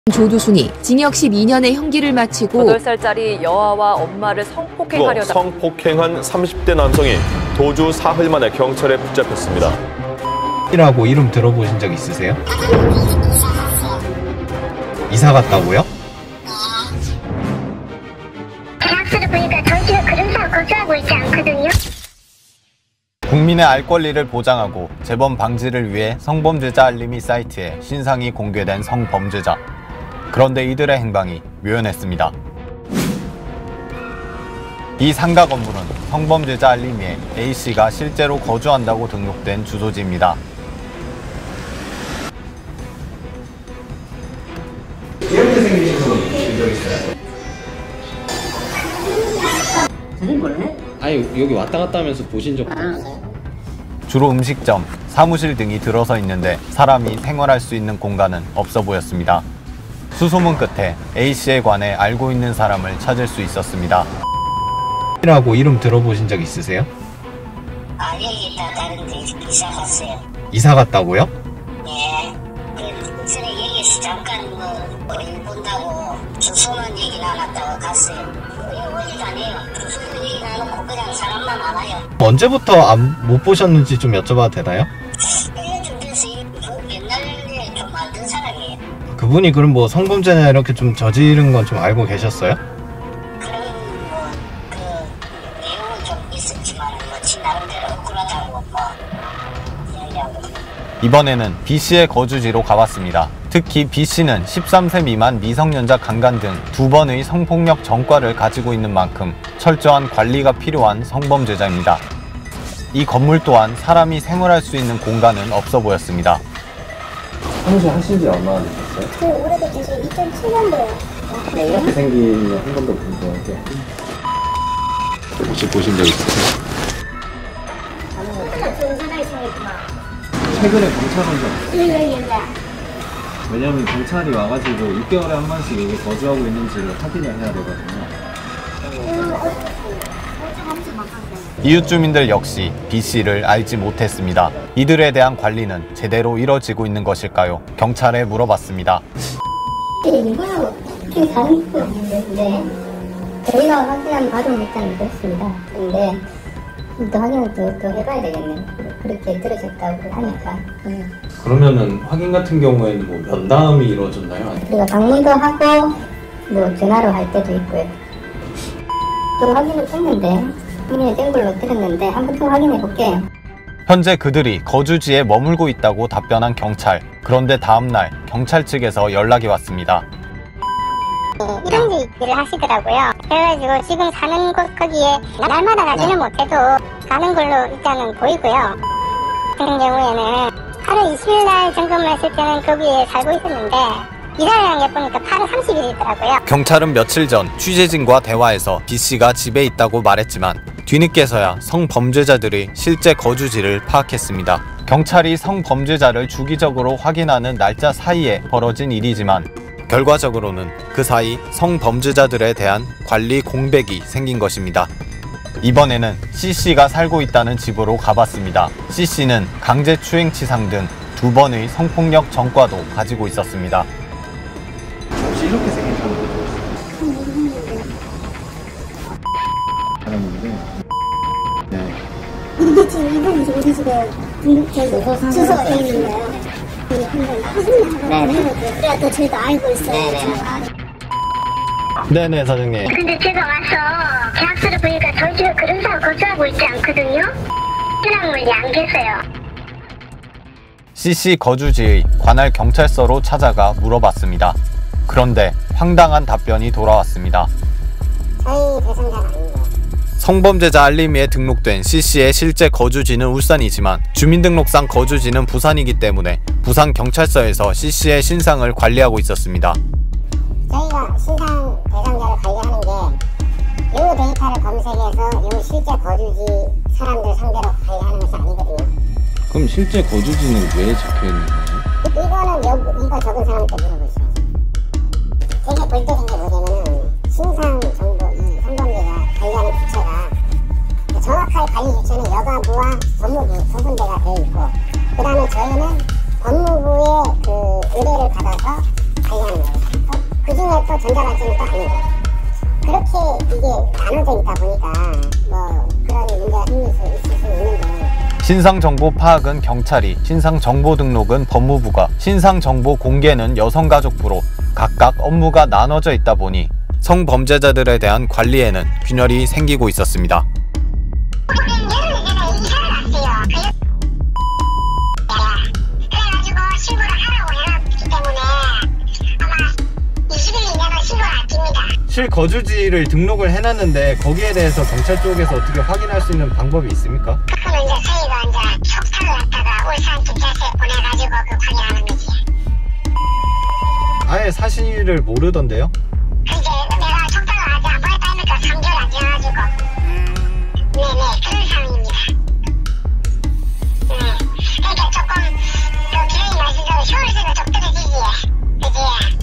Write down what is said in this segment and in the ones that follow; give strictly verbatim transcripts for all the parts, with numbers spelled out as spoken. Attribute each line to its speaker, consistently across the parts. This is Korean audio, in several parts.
Speaker 1: 조두순이 징역 십이 년의 형기를 마치고
Speaker 2: 여덟 살짜리 여아와 엄마를 성폭행하려다
Speaker 3: 성폭행한 삼십 대 남성이 도주 사흘 만에 경찰에 붙잡혔습니다.
Speaker 4: 이라고 이름 들어보신 적 있으세요? 이사 갔다고요?
Speaker 5: 계약서를 보니까 저희 집에 그런 사람 거주하고 있지 않거든요.
Speaker 4: 국민의 알 권리를 보장하고 재범 방지를 위해 성범죄자 알림이 사이트에 신상이 공개된 성범죄자. 그런데 이들의 행방이 묘연했습니다. 이 상가 건물은 성범죄자 알림이에 A씨가 실제로 거주한다고 등록된 주소지입니다.
Speaker 6: 이렇게 생기신 분 본 적 있어요?
Speaker 7: 선생님 몰래?
Speaker 6: 아니 여기 왔다 갔다 하면서 보신 적 없어요?
Speaker 4: 주로 음식점, 사무실 등이 들어서 있는데 사람이 생활할 수 있는 공간은 없어 보였습니다. 수소문 끝에 A씨에 관해 알고 있는 사람을 찾을 수 있었습니다. 이라고 이름 들어보신 적 있으세요?
Speaker 5: 아, 여기 있다 다른데 이사 갔어요.
Speaker 4: 이사 갔다고요?
Speaker 5: 예. 그 전에 여기서 잠깐 뭐 일 본다고 주소만 얘기 나눴다고 갔어요. 여기 오지도 않아요. 주소만 얘기 나누고 그냥 사람만 많아요.
Speaker 4: 언제부터 안, 못 보셨는지 좀 여쭤봐도 되나요?
Speaker 5: 이거 좀 돼서 옛날에 좀 알던 사람이에요.
Speaker 4: 그분이 그럼 뭐 성범죄나 이렇게 좀 저지른 건 좀 알고 계셨어요?
Speaker 5: 그런 뭐그 내용은 좀 있었지만 뭐지 나름대로 억울하다고 뭐 얘기하고.
Speaker 4: 이번에는 B씨의 거주지로 가봤습니다. 특히 B씨는 십삼 세 미만 미성년자 강간 등 두 번의 성폭력 전과를 가지고 있는 만큼 철저한 관리가 필요한 성범죄자입니다. 이 건물 또한 사람이 생활할 수 있는 공간은 없어 보였습니다.
Speaker 6: 사무실 하신 지 얼마나 되셨어요?
Speaker 5: 그 오래됐죠. 이천칠 년도에.
Speaker 6: 네, 이렇게 생긴 한 번도 본 적 없어요. 혹시 보신 적 있으세요?
Speaker 5: 얼마나 좋은 사람이 생겼구나.
Speaker 6: 최근에 경찰 온 적 없어요?
Speaker 5: 예예예.
Speaker 6: 왜냐면 경찰이 와가지고 육 개월에 한 번씩 여기 거주하고 있는지를 확인을 해야 되거든요.
Speaker 4: 이웃 주민들 역시 B씨를 알지 못했습니다. 이들에 대한 관리는 제대로 이뤄지고 있는 것일까요? 경찰에 물어봤습니다.
Speaker 5: 이거요. 어떻게 가는 거 없는데 저희가 확인한 바로는 일단 그렇습니다. 근데 또 확인을 또, 또 해봐야 되겠네요. 그렇게 들으셨다고 하니까. 음.
Speaker 6: 그러면은 확인 같은 경우에는 뭐 면담이 이루어졌나요?
Speaker 5: 우리가 방문도 하고 뭐 전화로 할 때도 있고요. 또 확인을 했는데 확인이 된 걸로 들었는데 한 번 더 확인해 볼게요.
Speaker 4: 현재 그들이 거주지에 머물고 있다고 답변한 경찰. 그런데 다음날 경찰 측에서 연락이 왔습니다.
Speaker 5: 이런 일을 하시더라고요. 그래가지고 지금 사는 곳 거기에 날마다 가지는 못해도 가는 걸로 일단은 보이고요. 같은 경우에는 팔월 이십일 날 점검을 했을 때는 거기에 살고 있었는데 이사를 한 게 보니까 팔월 삼십 일이더라고요.
Speaker 4: 경찰은 며칠 전 취재진과 대화에서 B씨가 집에 있다고 말했지만 뒤늦게서야 성범죄자들의 실제 거주지를 파악했습니다. 경찰이 성범죄자를 주기적으로 확인하는 날짜 사이에 벌어진 일이지만 결과적으로는 그 사이 성범죄자들에 대한 관리 공백이 생긴 것입니다. 이번에는 C씨가 살고 있다는 집으로 가봤습니다. C씨는 강제추행치상 등 두 번의 성폭력 전과도 가지고 있었습니다.
Speaker 6: 혹시 이렇게 생긴 사람 보셨어요? 사람인데 네.
Speaker 5: 이게 지금 이분이 지금 우리 집에 등록된 주소가 있는 거예요. 네네. 그래야 또 저희도 알고 있어요.
Speaker 4: 네네 사장님.
Speaker 5: 근데 제가 와서 계약서를 보니까 저희 집에 그런 사람 거주하고 있지 않거든요. 신앙물이 안 계세요.
Speaker 4: C씨 거주지의 관할 경찰서로 찾아가 물어봤습니다. 그런데 황당한 답변이 돌아왔습니다.
Speaker 5: 저희 대상자가 아니에요.
Speaker 4: 성범죄자 알림이에 등록된 C씨의 실제 거주지는 울산이지만 주민등록상 거주지는 부산이기 때문에 부산 경찰서에서 C씨의 신상을 관리하고 있었습니다.
Speaker 5: 저희가 신상 대상자를 관리하는 게 요 데이터를 검색해서 요 실제 거주지 사람들 상대로 관리하는 것이 아니거든요.
Speaker 6: 그럼 실제 거주지는 왜 적혀있는 거예요?
Speaker 5: 이거는 요, 이거 적은 사람한테 물어보셔야죠. 되게 골때린 게 뭐냐면은 신상 정보 이 성범죄가 관리하는 주체가 정확하게 관리 주체는 여가부와 법무부 두 군데가 되어 있고 그 다음에 저희는 법무부의 그 의뢰를 받아서 관리하는 거예요. 또 전자발전은 또 아니고 그렇게 이게 나눠져 있다 보니까 뭐 그런 문제가 생길 수 있을 수 있는데
Speaker 4: 신상정보 파악은 경찰이, 신상정보 등록은 법무부가, 신상정보 공개는 여성가족부로 각각 업무가 나눠져 있다 보니 성범죄자들에 대한 관리에는 균열이 생기고 있었습니다.
Speaker 6: 실거주지를 등록을 해놨는데 거기에 대해서 경찰 쪽에서 어떻게 확인할 수 있는 방법이 있습니까?
Speaker 5: 그거는 이제 저희가 이제 촉탁을 갖다가 울산 경찰서에 보내가지고 그 확인하는 거지.
Speaker 6: 아예 사실을 모르던데요?
Speaker 5: 이제 내가 촉탁을 아직 안 보냈다니까 삼 개월 안 지나가지고. 네네 그런 상황입니다. 네. 그러니까 조금 그 기능이 말씀대로 효율성이 좀 떨어지지. 그지?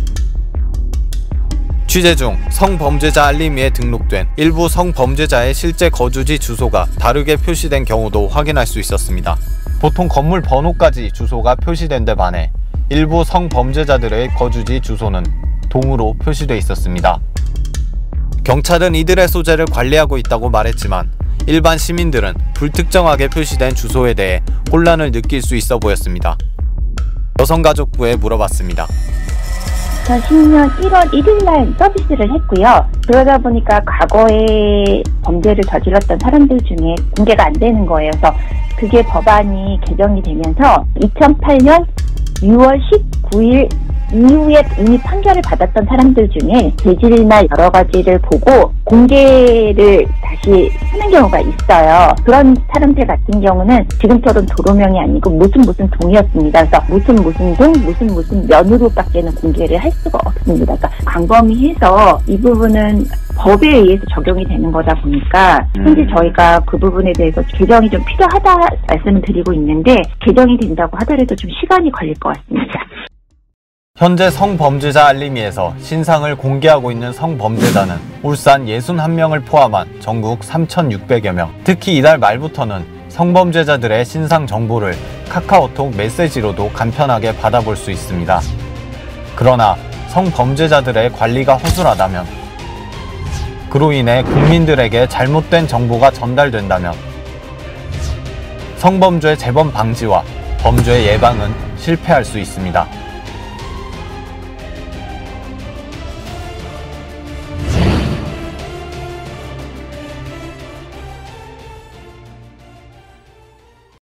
Speaker 4: 취재 중 성범죄자 알림이에 등록된 일부 성범죄자의 실제 거주지 주소가 다르게 표시된 경우도 확인할 수 있었습니다. 보통 건물 번호까지 주소가 표시된 데 반해 일부 성범죄자들의 거주지 주소는 동으로 표시돼 있었습니다. 경찰은 이들의 소재를 관리하고 있다고 말했지만 일반 시민들은 불특정하게 표시된 주소에 대해 혼란을 느낄 수 있어 보였습니다. 여성가족부에 물어봤습니다.
Speaker 8: 이천십 년 일월 일일날 서비스를 했고요. 그러다 보니까 과거에 범죄를 저질렀던 사람들 중에 공개가 안 되는 거예요. 그래서 그게 법안이 개정이 되면서 이천팔 년 유월 십구일 이후에 이미 판결을 받았던 사람들 중에 재질이나 여러 가지를 보고 공개를 다시 하는 경우가 있어요. 그런 사람들 같은 경우는 지금처럼 도로명이 아니고 무슨 무슨 동이었습니다. 그래서 무슨 무슨 동, 무슨 무슨 면으로밖에는 공개를 할 수가 없습니다. 그러니까 광범위해서 이 부분은 법에 의해서 적용이 되는 거다 보니까 현재 저희가 그 부분에 대해서 개정이 좀 필요하다 말씀을 드리고 있는데 개정이 된다고 하더라도 좀 시간이 걸릴 것 같습니다.
Speaker 4: 현재 성범죄자 알림이에서 신상을 공개하고 있는 성범죄자는 울산 육십일 명을 포함한 전국 삼천육백여 명. 특히 이달 말부터는 성범죄자들의 신상 정보를 카카오톡 메시지로도 간편하게 받아볼 수 있습니다. 그러나 성범죄자들의 관리가 허술하다면, 그로 인해 국민들에게 잘못된 정보가 전달된다면 성범죄 재범 방지와 범죄 예방은 실패할 수 있습니다.